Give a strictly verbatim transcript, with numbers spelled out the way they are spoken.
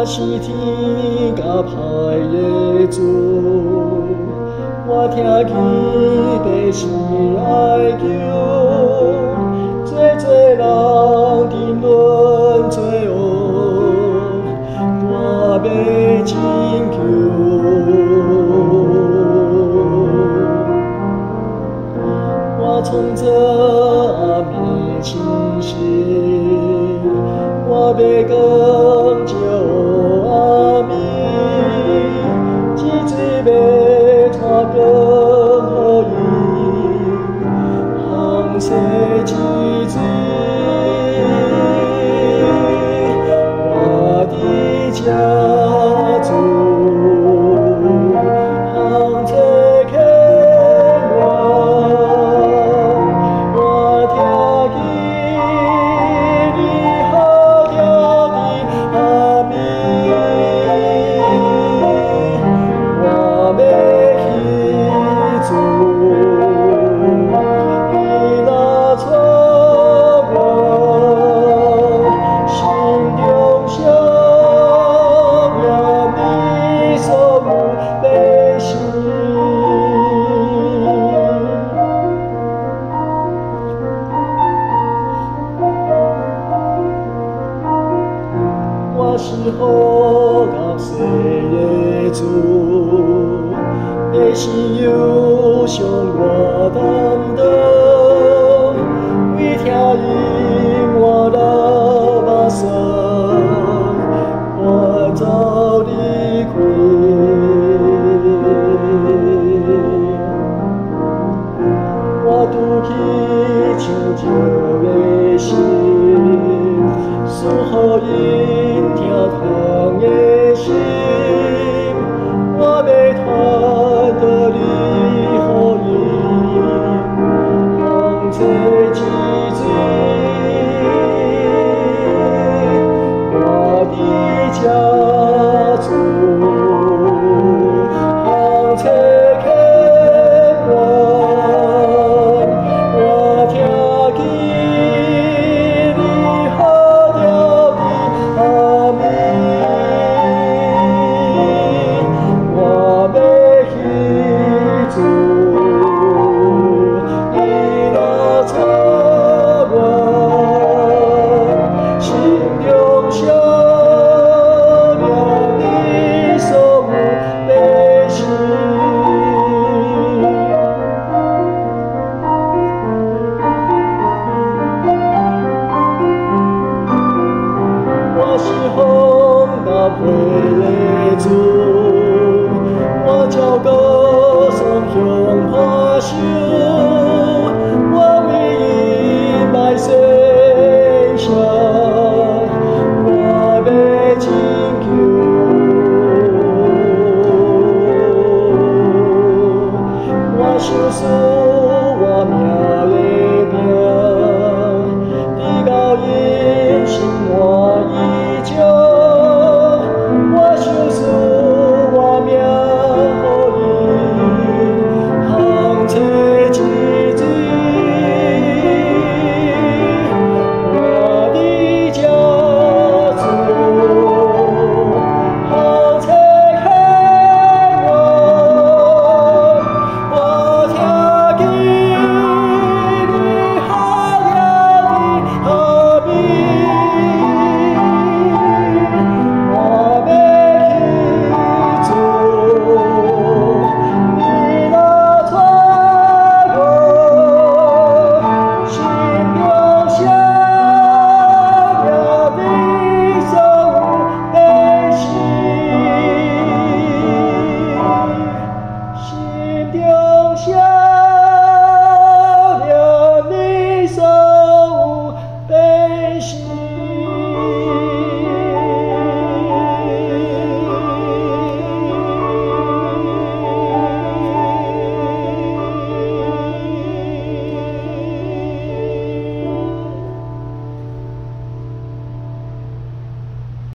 是天甲歹的主，我听见百姓哀求，最最人沉沦罪恶，我要拯救。我从这暗暝清醒，我要讲照阿弥，只只要传讲予伊，行世之罪，我的家族，行世欠我，我听见你好听的阿弥，我要去主，你若带我，心中想念你所有百姓。我是好感谢的主，百姓忧伤我担当，为听因我流目屎，我早离开。我拄起唱照的心，赐予因疼痛的心，我要传道理予因，行这之罪，我的家族，行这欠我，我听见你好听的阿弥，我要去主，你若带我，心中想念你所有百姓。我是风甲花的主，我照歌颂向花手，我为伊卖献上，我要拯救。我相信